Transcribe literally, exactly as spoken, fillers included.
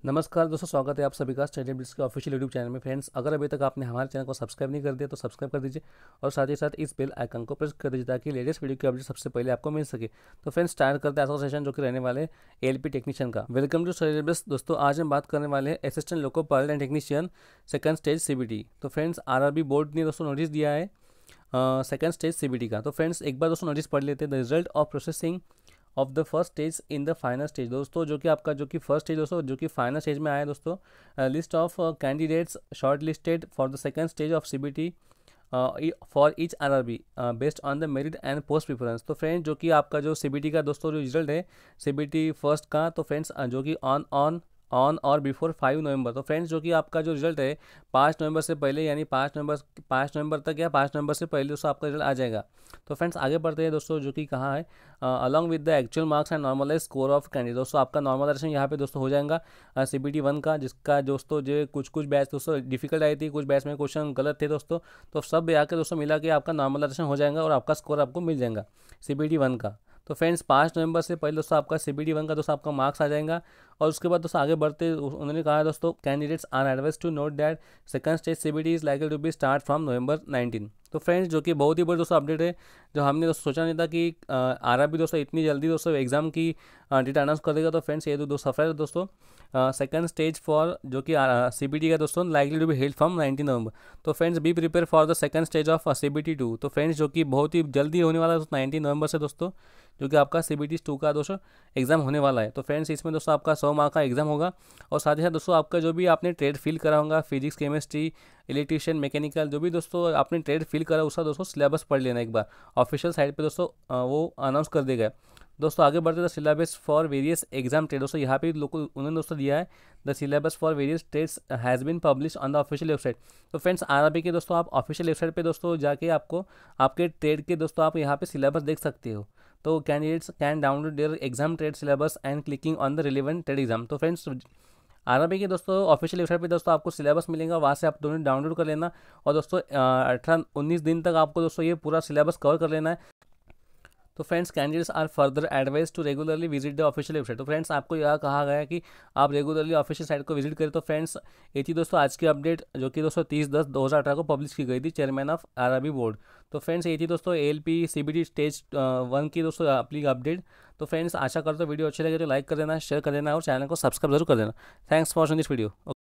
नमस्कार दोस्तों, स्वागत है आप सभी का स्टडी बिट्स के ऑफिशियल यूट्यूब चैनल में। फ्रेंड्स, अगर अभी तक आपने हमारे चैनल को सब्सक्राइब नहीं कर दिया तो सब्सक्राइब कर दीजिए और साथ ही साथ इस बेल आइकन को प्रेस कर दीजिए ताकि लेटेस्ट वीडियो की अपडेट सबसे पहले आपको मिल सके। तो फ्रेंड्स, स्टार्ट करते हैं आज का सेशन जो कि रहने वाले एएलपी टेक्नीशियन का। वेलकम टू स्टडी बिट्स दोस्तों। आज हम बात करने वाले हैं assistant loco pilot and technician second stage CBT. तो फ्रेंड्स, आरआरबी बोर्ड ने दोस्तों नोटिस दिया है सेकंड स्टेज सीबीटी का। तो फ्रेंड्स, एक बार दोस्तों नोटिस पढ़ लेते हैं। The result of processing of the first stage in the final stage. दोस्तों, जो कि आपका जो कि फर्स्ट स्टेज दोस्तों जो कि फाइनल स्टेज में आया दोस्तों, list of candidates shortlisted for the second stage of CBT for each RRB based on the merit and post preference. तो फ्रेंड्स, जो कि आपका जो सीबीटी का दोस्तों जो रिजल्ट है सीबीटी फर्स्ट का, तो फ्रेंड्स जो कि ऑन ऑन ऑन और बिफोर फाइव नवंबर। तो फ्रेंड्स, जो कि आपका जो रिजल्ट है पाँच नवंबर से पहले, यानी पाँच नवंबर पाँच नवंबर तक या पाँच नवंबर से पहले दोस्तों आपका रिजल्ट आ जाएगा। तो फ्रेंड्स, आगे बढ़ते हैं दोस्तों, जो कि कहाँ है along with the actual marks and normalise score of candidate. दोस्तों, आपका नॉर्मलाइजेशन यहाँ पे दोस्तों हो जाएगा सीबीटी वन का, जिसका दोस्तों जो कुछ कुछ बैच दोस्तों डिफिकल्ट आई थी, कुछ बैच में क्वेश्चन गलत थे दोस्तों, तो सब आके दोस्तों मिला के आपका नॉर्मलाइजेशन हो जाएगा और आपका स्कोर आपको मिल जाएगा सीबीटी वन का। तो फ्रेंड्स, पाँच नवंबर से पहले दोस्तों आपका सीबीटी वन का दोस्तों आपका मार्क्स आ जाएगा। और उसके बाद दोस्तों आगे बढ़ते उन्होंने कहा दोस्तों, candidates are advise to note that second stage CBT is likely to be start from November nineteen. तो फ्रेंड्स, जो कि बहुत ही बड़ी दोस्तों अपडेट है, जो हमने दोस्तों सोचा नहीं था कि आरआरबी दोस्तों इतनी जल्दी दोस्तों एग्जाम की डेट अनाउंस कर देगा। तो फ्रेंड्स, ये तो दो सफर है दोस्तों। सेकंड स्टेज फॉर जो कि सीबीटी का दोस्तों likely to be held from nineteen November. तो friends, be prepare for the second stage of CBT too. तो फ्रेंड्स, जो कि बहुत ही जल्दी होने वाला है नाइनटीन नवंबर से दोस्तों, जो कि आपका सीबीटी टू का दोस्तों एग्जाम होने वाला है। तो फ्रेंड्स, इसमें दोस्तों आपका सौ मार्क का एग्जाम होगा और साथ ही साथ दोस्तों आपका जो भी आपने ट्रेड फील करा होगा, फिजिक्स, केमिस्ट्री, इलेक्ट्रीशियन, मैकेनिकल, जो भी दोस्तों आपने ट्रेड फील करा उसका दोस्तों सिलेबस पढ़ लेना एक बार। ऑफिशियल साइट पे दोस्तों वो अनाउंस कर देगा। दोस्तों, आगे बढ़ते the syllabus for various exam trade. दोस्तों, यहाँ पे लोग उन्होंने दोस्तों दिया है the syllabus for various trades has been publish on the official website. तो फ्रेंड्स, आरआरबी के दोस्तों आप ऑफिशियल वेबसाइट पे दोस्तों जाके आपको आपके ट्रेड के दोस्तों आप यहाँ पे सिलेबस देख सकते हो। तो candidates can download their exam trade syllabus and clicking on the relevant trade exam. तो फ्रेंड्स, आरआरबी के दोस्तों ऑफिशियल वेबसाइट पे दोस्तों आपको सिलेबस मिलेगा, वहाँ से आप दोनों डाउनलोड कर लेना और दोस्तों अठारह उन्नीस दिन तक आपको दोस्तों ये पूरा सिलेबस कवर कर लेना है। तो friends, candidates are further advise to regularly visit the official website. तो फ्रेंड्स, आपको यह कहा गया है कि आप रेगुलरली ऑफिशियल साइट को विजिट करें। तो फ्रेंड्स, ये थी दोस्तों आज की अपडेट, जो कि दोस्तों तीस दस दो हज़ार अठारह को पब्लिश की गई थी चेयरमैन ऑफ आरआरबी बोर्ड। तो फ्रेंड्स, ये थी दोस्तों एएलपी सीबीटी स्टेज वन की दोस्तों अपनी अपडेट। तो फ्रेंड्स, आशा करते हो वीडियो अच्छी लगे तो लाइक कर देना, शेयर कर देना और चैनल को सब्सक्राइब जरूर कर देना। Thanks for watching this video.